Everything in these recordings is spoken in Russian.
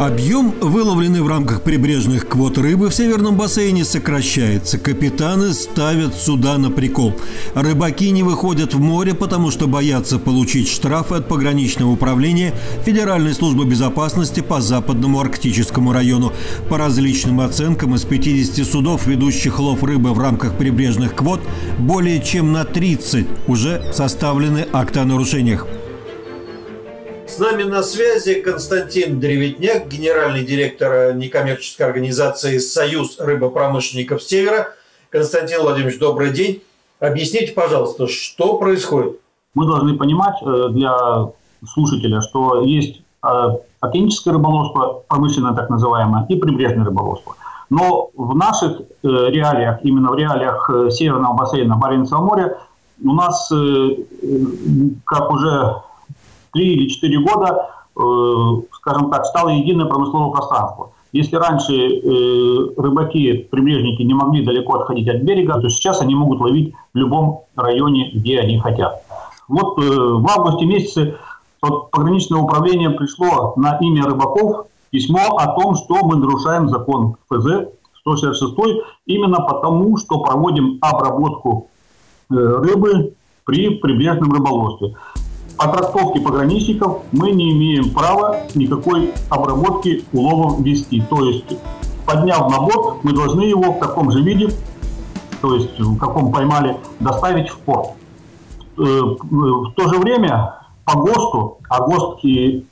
Объем, выловленный в рамках прибрежных квот рыбы в Северном бассейне, сокращается. Капитаны ставят суда на прикол. Рыбаки не выходят в море, потому что боятся получить штрафы от пограничного управления Федеральной службы безопасности по Западному Арктическому району. По различным оценкам, из 50 судов, ведущих лов рыбы в рамках прибрежных квот, более чем на 30 уже составлены акты о нарушениях. С нами на связи Константин Древитняк, генеральный директор некоммерческой организации «Союз рыбопромышленников Севера». Константин Владимирович, добрый день. Объясните, пожалуйста, что происходит? Мы должны понимать для слушателя, что есть океаническое рыболовство, промышленное так называемое, и прибрежное рыболовство. Но в наших реалиях, именно в реалиях Северного бассейна Баренцева моря, у нас, как уже 3 или 4 года, скажем так, стало единое промысловое пространство. Если раньше рыбаки, прибрежники не могли далеко отходить от берега, то сейчас они могут ловить в любом районе, где они хотят. Вот в августе месяце пограничное управление пришло на имя рыбаков письмо о том, что мы нарушаем закон ФЗ 166 именно потому, что проводим обработку рыбы при прибрежном рыболовстве. По трактовке пограничников мы не имеем права никакой обработки улова вести. То есть, подняв на борт, мы должны его в таком же виде, то есть в каком поймали, доставить в порт. В то же время по ГОСТу, а ГОСТ и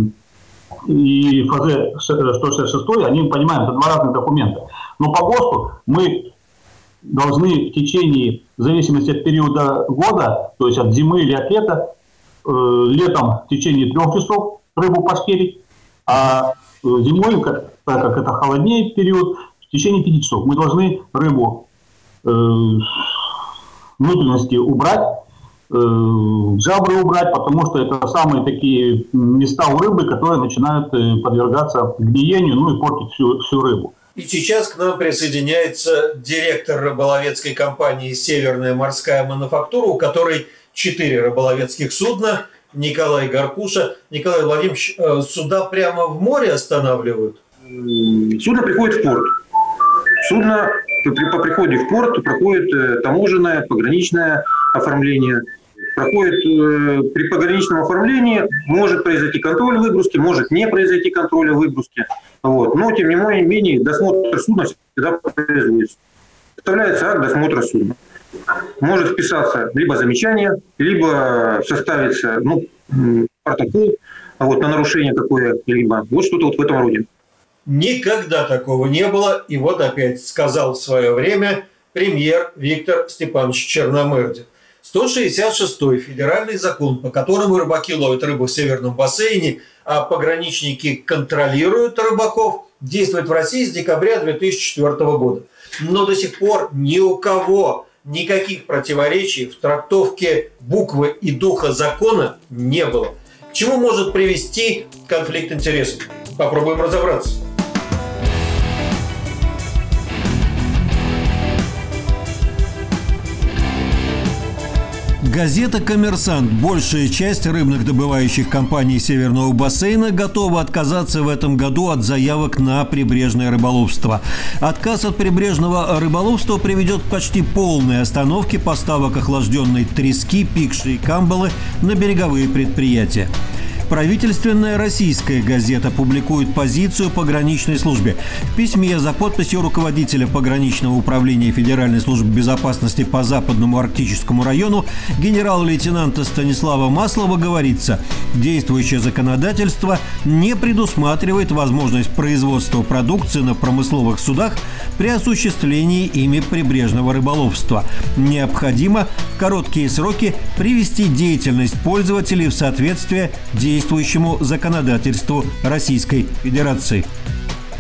ФЗ 166, они, понимаем, это два разных документа. Но по ГОСТу мы должны в течение, в зависимости от периода года, то есть от зимы или от лета, летом в течение 3 часов рыбу пошкерить, а зимой, так как это холоднее период, в течение 5 часов. Мы должны рыбу внутренности убрать, жабры убрать, потому что это самые такие места у рыбы, которые начинают подвергаться гниению, ну и портить всю рыбу. И сейчас к нам присоединяется директор рыболовецкой компании «Северная морская мануфактура», у которой 4 рыболовецких судна, Николай Гарпуша. Николай Владимирович, суда прямо в море останавливают? Судно приходит в порт. Судно по приходе в порт проходит таможенное, пограничное оформление. При пограничном оформлении может произойти контроль выгрузки, может не произойти контроль выгрузки. Вот. Но, тем не менее, досмотр судна всегда производится. Составляется акт досмотра судна. Может вписаться либо замечание, либо составится протокол на нарушение какое-либо. Вот что-то вот в этом роде. Никогда такого не было. И вот опять сказал в свое время премьер Виктор Степанович Черномырдин. 166-й федеральный закон, по которому рыбаки ловят рыбу в Северном бассейне, а пограничники контролируют рыбаков, действует в России с декабря 2004 года. Но до сих пор ни у кого никаких противоречий в трактовке буквы и духа закона не было. К чему может привести конфликт интересов? Попробуем разобраться. Газета «Коммерсант». Большая часть рыбных добывающих компаний Северного бассейна готова отказаться в этом году от заявок на прибрежное рыболовство. Отказ от прибрежного рыболовства приведет к почти полной остановке поставок охлажденной трески, пикши и камбалы на береговые предприятия. Правительственная российская газета публикует позицию пограничной службе. В письме за подписью руководителя пограничного управления Федеральной службы безопасности по Западному Арктическому району генерал-лейтенанта Станислава Маслова говорится: действующее законодательство не предусматривает возможность производства продукции на промысловых судах при осуществлении ими прибрежного рыболовства. Необходимо в короткие сроки привести деятельность пользователей в соответствие действующему законодательству Российской Федерации.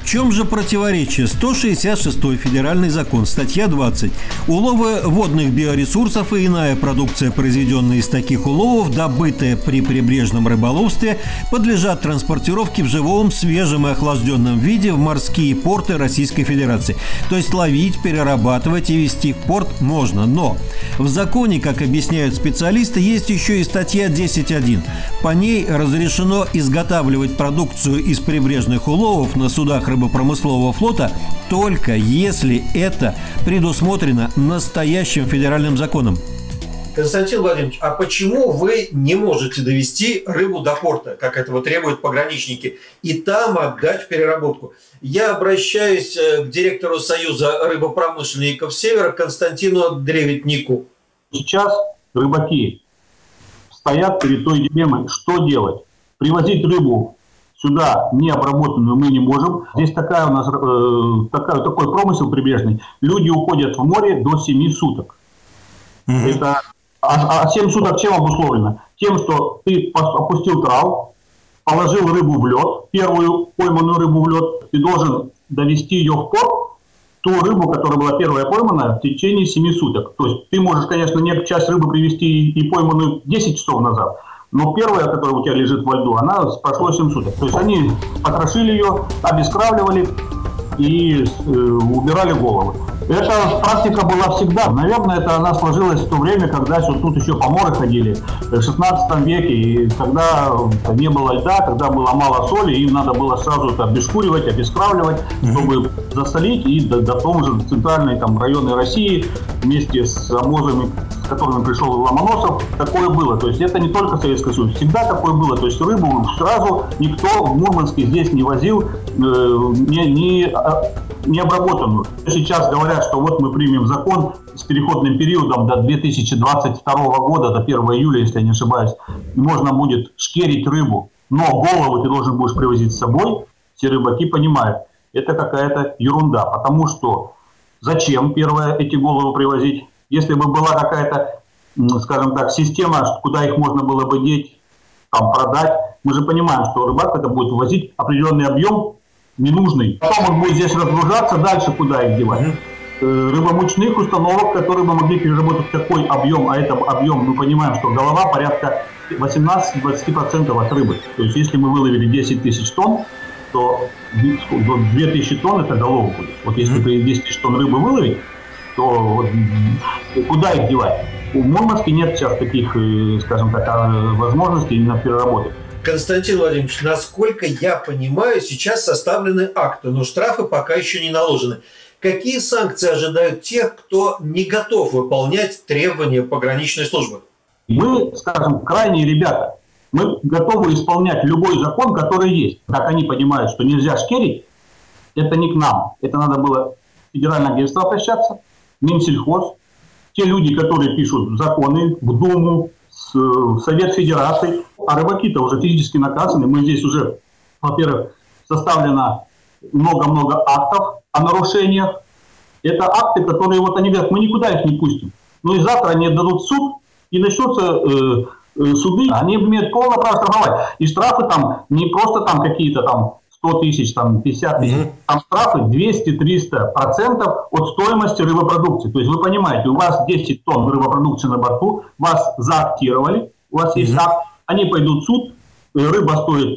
В чем же противоречие? 166-й федеральный закон, статья 20. Уловы водных биоресурсов и иная продукция, произведенная из таких уловов, добытая при прибрежном рыболовстве, подлежат транспортировке в живом, свежем и охлажденном виде в морские порты Российской Федерации. То есть ловить, перерабатывать и везти в порт можно. Но в законе, как объясняют специалисты, есть еще и статья 10.1. По ней разрешено изготавливать продукцию из прибрежных уловов на судах рыбопромыслового флота только если это предусмотрено настоящим федеральным законом. Константин Владимирович, а почему вы не можете довести рыбу до порта, как этого требуют пограничники, и там отдать в переработку? Я обращаюсь к директору Союза рыбопромышленников Севера Константину Древитнику. Сейчас рыбаки стоят перед той дилеммой, что делать. Привозить рыбу сюда необработанную мы не можем. Здесь такой промысел прибрежный. Люди уходят в море до 7 суток. Это, 7 суток чем обусловлено? Тем, что ты опустил трал, положил рыбу в лед, первую пойманную рыбу в лед, ты должен довести ее в порт, ту рыбу, которая была первая пойманная, в течение 7 суток. То есть ты можешь, конечно, часть рыбы привезти и пойманную 10 часов назад, но первая, которая у тебя лежит во льду, она прошло 7 суток. То есть они потрошили ее, обескравливали и убирали головы. Эта практика была всегда. Наверное, это она сложилась в то время, когда тут еще поморы ходили, в 16 веке, и когда не было льда, когда было мало соли, им надо было сразу это обескуривать, обескравливать, чтобы засолить, и до том же центральной районы России вместе с обозами, с которыми пришел Ломоносов, такое было. То есть это не только Советский Союз, всегда такое было. То есть рыбу сразу никто в Мурманске здесь не возил, не обработанную. Сейчас говорят, что вот мы примем закон с переходным периодом до 2022 года, до 1 июля, если я не ошибаюсь, можно будет шкерить рыбу, но голову ты должен будешь привозить с собой. Все рыбаки понимают, это какая-то ерунда, потому что зачем, первое, эти головы привозить? Если бы была какая-то, скажем так, система, куда их можно было бы деть, продать, мы же понимаем, что рыбак это будет возить определенный объем ненужный. Потом он будет здесь разгружаться, дальше куда их девать? Рыбомучных установок, которые бы могли переработать такой объем, а это объем, мы понимаем, что голова порядка 18-20% от рыбы. То есть если мы выловили 10 тысяч тонн, то 2000 тонн это голова будет. Вот если 10 тысяч тонн рыбы выловить, то куда их девать? У Мурманска нет сейчас таких, скажем так, возможностей именно переработать. Константин Владимирович, насколько я понимаю, сейчас составлены акты, но штрафы пока еще не наложены. Какие санкции ожидают тех, кто не готов выполнять требования пограничной службы? Мы, скажем, крайние ребята. Мы готовы исполнять любой закон, который есть. Как они понимают, что нельзя шкерить, это не к нам. Это надо было в Федеральное агентство обращаться, Минсельхоз. Те люди, которые пишут законы в Думу, в Совет Федерации. А рыбаки-то уже физически наказаны. Мы здесь уже, во-первых, составлено много-много актов о нарушениях. Это акты, которые вот они говорят, мы никуда их не пустим. Ну и завтра они дадут в суд, и начнутся суды, они имеют полное право штрафовать. И штрафы там не просто какие-то 100 тысяч, 50 тысяч, там штрафы 200-300% от стоимости рыбопродукции. То есть вы понимаете, у вас 10 тонн рыбопродукции на борту, вас заактировали, у вас есть акт, они пойдут в суд, рыба стоит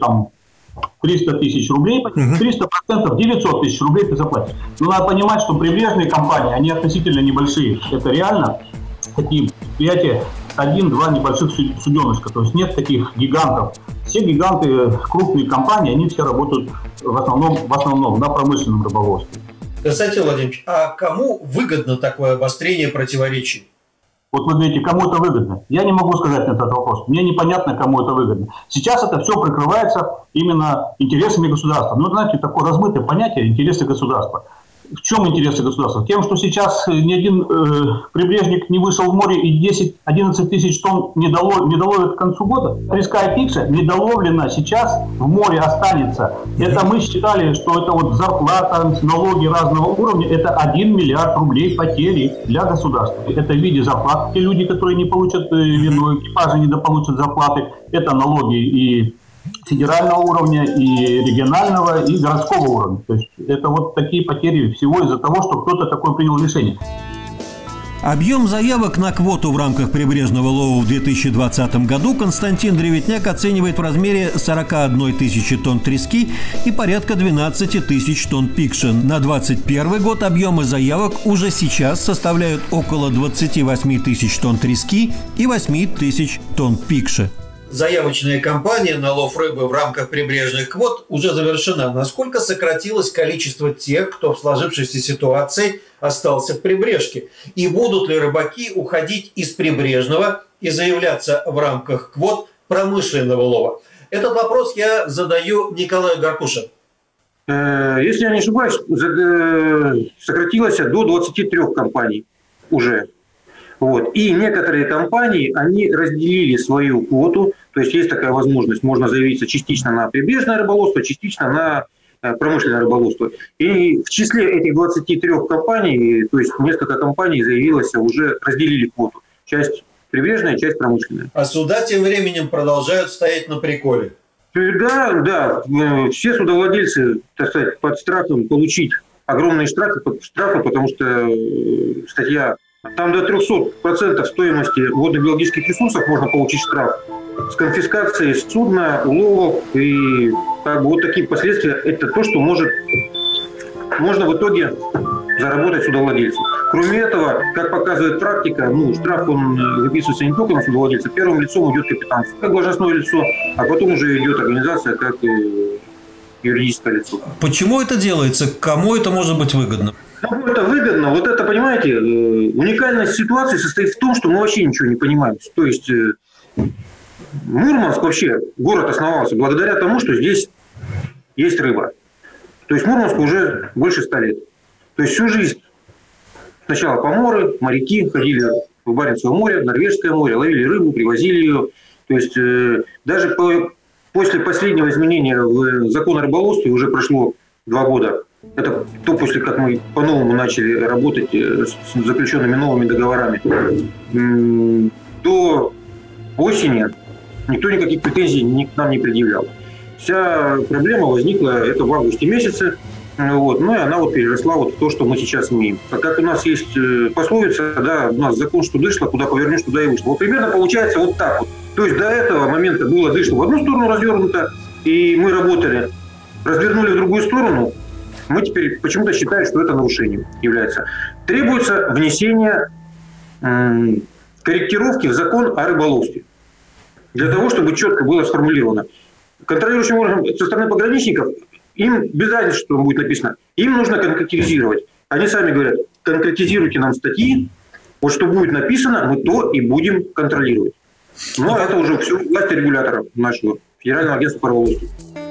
300 тысяч рублей, 300% 900 тысяч рублей ты заплатишь. Но надо понимать, что прибрежные компании, они относительно небольшие. Это реально такие предприятия, 1-2 небольших суденышка. То есть нет таких гигантов. Все гиганты, крупные компании, они все работают в основном на промышленном рыболовстве. Константин Владимирович, а кому выгодно такое обострение противоречий? Вот вы говорите, кому это выгодно? Я не могу сказать на этот вопрос. Мне непонятно, кому это выгодно. Сейчас это все прикрывается именно интересами государства. Ну, знаете, такое размытое понятие интересы государства. В чем интересы государства? Тем, что сейчас ни один прибрежник не вышел в море и 10-11 тысяч тонн не доловит к концу года. Морская пикша недоловлена сейчас в море останется. Это мы считали, что это вот зарплата, налоги разного уровня, это 1 миллиард рублей потери для государства. Это в виде зарплат. Те люди, которые не получат вину, экипажи недополучат зарплаты, это налоги и федерального уровня, и регионального, и городского уровня. То есть это вот такие потери всего из-за того, что кто-то такое принял решение. Объем заявок на квоту в рамках прибрежного лова в 2020 году Константин Древитняк оценивает в размере 41 тысячи тонн трески и порядка 12 тысяч тонн пикши. На 2021 год объемы заявок уже сейчас составляют около 28 тысяч тонн трески и 8 тысяч тонн пикши. Заявочная кампания на лов рыбы в рамках прибрежных квот уже завершена. Насколько сократилось количество тех, кто в сложившейся ситуации остался в прибрежке? И будут ли рыбаки уходить из прибрежного и заявляться в рамках квот промышленного лова? Этот вопрос я задаю Николаю Гаркуше. Если я не ошибаюсь, сократилось до 23 компаний уже. Вот. И некоторые компании, они разделили свою квоту, то есть есть такая возможность, можно заявиться частично на прибрежное рыболовство, частично на промышленное рыболовство. И в числе этих 23 компаний, то есть несколько компаний заявилось, уже разделили квоту. Часть прибрежная, часть промышленная. А суда тем временем продолжают стоять на приколе. Да, все судовладельцы, так сказать, под страхом получить огромные штрафы, потому что статья... Там до 300% стоимости водно-биологических ресурсов можно получить штраф с конфискацией судна, уловов. И вот такие последствия – это то, что можно в итоге заработать судовладельцу. Кроме этого, как показывает практика, штраф он выписывается не только на судовладельца. Первым лицом идет капитан, как должностное лицо, а потом уже идет организация, как юридическое лицо. Почему это делается? Кому это может быть выгодно? Кому это выгодно? Вот это, понимаете, уникальность ситуации состоит в том, что мы вообще ничего не понимаем. То есть Мурманск вообще, город основался благодаря тому, что здесь есть рыба. То есть Мурманску уже больше 100 лет. То есть всю жизнь сначала поморы, моряки ходили в Баренцево море, Норвежское море, ловили рыбу, привозили ее. То есть даже после последнего изменения в закон о рыболовстве уже прошло 2 года. Это то, после как мы по-новому начали работать с заключенными новыми договорами. До осени никто никаких претензий к нам не предъявлял. Вся проблема возникла это в августе месяце. Вот, ну и она вот переросла вот в то, что мы сейчас имеем. Так как у нас есть пословица, да, у нас закон, что дышло, куда повернешь, туда и вышло. Вот примерно получается вот так вот. То есть до этого момента было дышло в одну сторону развернуто, и мы работали, развернули в другую сторону. Мы теперь почему-то считаем, что это нарушением является. Требуется внесение корректировки в закон о рыболовстве. Для того, чтобы четко было сформулировано. Контролирующим органам со стороны пограничников, им без разницы, что будет написано, им нужно конкретизировать. Они сами говорят, конкретизируйте нам статьи, вот что будет написано, мы то и будем контролировать. Но это уже все власть регулятора нашего Федерального агентства по рыболовству.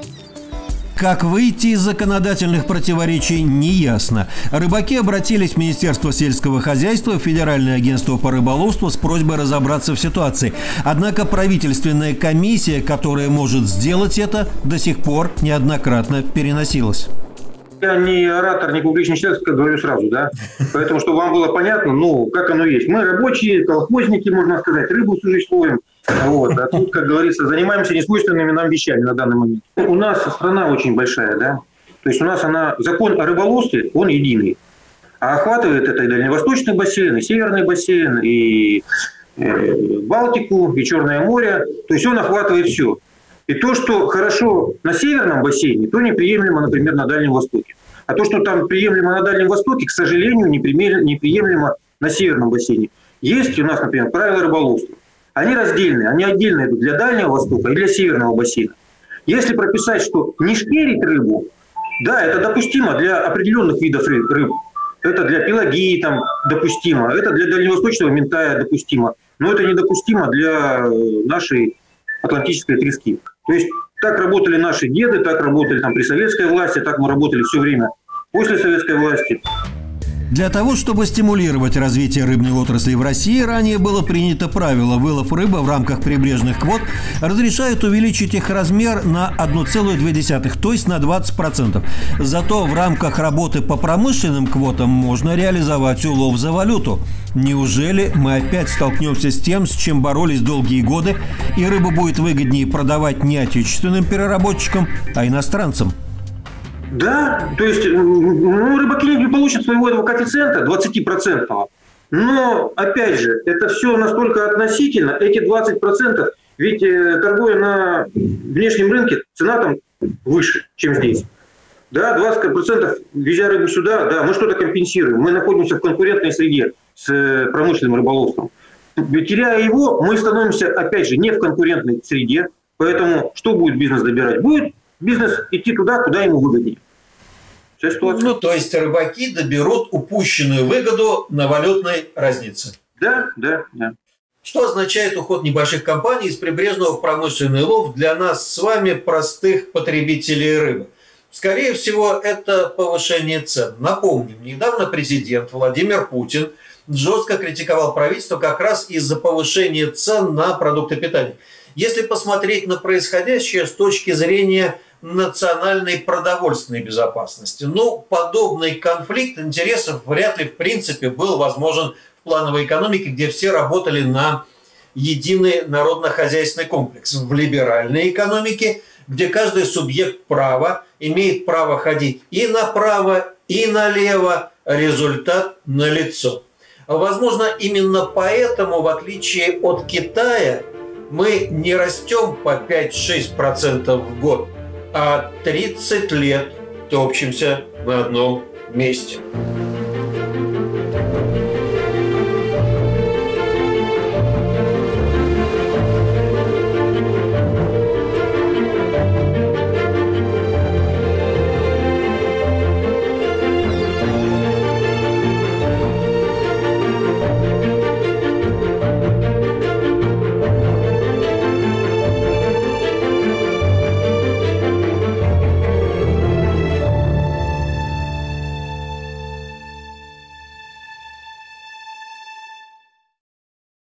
Как выйти из законодательных противоречий, неясно. Рыбаки обратились в Министерство сельского хозяйства, в Федеральное агентство по рыболовству с просьбой разобраться в ситуации. Однако правительственная комиссия, которая может сделать это, до сих пор неоднократно переносилась. Я не оратор, не публичный человек, как говорю сразу, да. Поэтому, чтобы вам было понятно, как оно есть. Мы рабочие, колхозники, можно сказать, рыбу всю жизнь ловим. Вот. А тут, как говорится, занимаемся несвойственными нам вещами на данный момент. У нас страна очень большая, да. То есть у нас закон о рыболовстве, он единый. А охватывает это и дальневосточный бассейн, и северный бассейн, и Балтику, и Черное море. То есть он охватывает все. И то, что хорошо на северном бассейне, то неприемлемо, например, на Дальнем Востоке. А то, что там приемлемо на Дальнем Востоке, к сожалению, неприемлемо на северном бассейне. Есть у нас, например, правила рыболовства. Они раздельные, они отдельно идут для Дальнего Востока и для северного бассейна. Если прописать, что не шкерить рыбу, да, это допустимо для определенных видов рыб. Это для пелагии там допустимо, это для дальневосточного минтая допустимо. Но это недопустимо для нашей атлантической трески. То есть так работали наши деды, так работали там при советской власти, так мы работали все время после советской власти. Для того, чтобы стимулировать развитие рыбной отрасли в России, ранее было принято правило: вылов рыбы в рамках прибрежных квот разрешают увеличить их размер на 1,2, то есть на 20%. Зато в рамках работы по промышленным квотам можно реализовать улов за валюту. Неужели мы опять столкнемся с тем, с чем боролись долгие годы, и рыбу будет выгоднее продавать не отечественным переработчикам, а иностранцам? Да, то есть рыбаки не получат своего этого коэффициента 20%. Но, опять же, это все настолько относительно. Эти 20%, ведь торгуя на внешнем рынке, цена там выше, чем здесь. Да, 20% везя рыбу сюда, да, мы что-то компенсируем. Мы находимся в конкурентной среде с промышленным рыболовством. Теряя его, мы становимся, опять же, не в конкурентной среде. Поэтому что будет бизнес добирать? Будет бизнес идти туда, куда ему выгоднее. Ну, то есть рыбаки доберут упущенную выгоду на валютной разнице. Да, да, да. Что означает уход небольших компаний из прибрежного в промышленный лов для нас с вами, простых потребителей рыбы? Скорее всего, это повышение цен. Напомним, недавно президент Владимир Путин жестко критиковал правительство как раз из-за повышения цен на продукты питания. Если посмотреть на происходящее с точки зрения национальной продовольственной безопасности, подобный конфликт интересов вряд ли в принципе был возможен в плановой экономике, где все работали на единый народно-хозяйственный комплекс. В либеральной экономике, где каждый субъект права имеет право ходить и направо, и налево, результат налицо. Возможно, именно поэтому, в отличие от Китая, мы не растем по 5-6% в год, а 30 лет топчемся на одном месте.